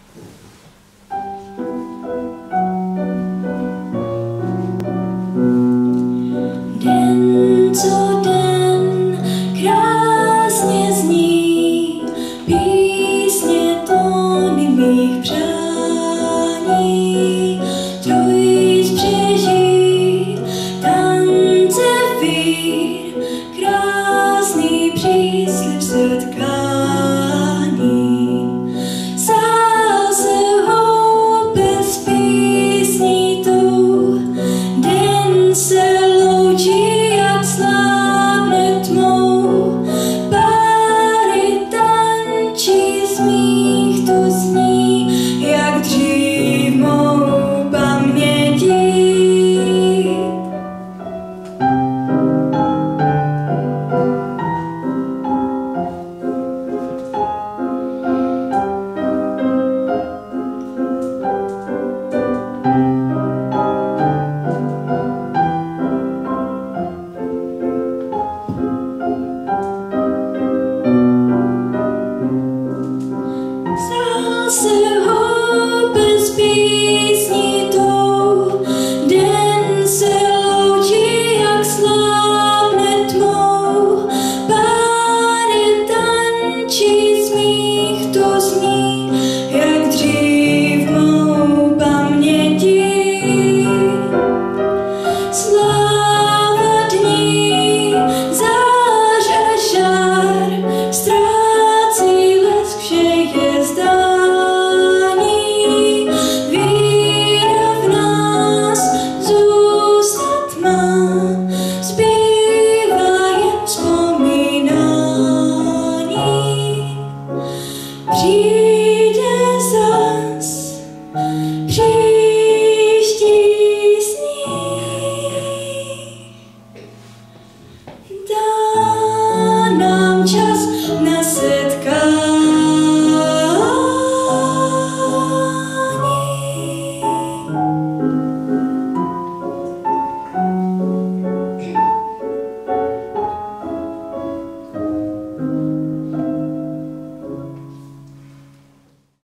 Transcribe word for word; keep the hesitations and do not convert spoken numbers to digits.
Den co den krásně zní písně tóny mých přání. Trojíc přežít tance vír, krásný příslib setkání. Zase vůbec písní tu, den se loučí, jak slábne tmou. Páry tančí, smích tu zní, jak dřív mou pamětí. Zase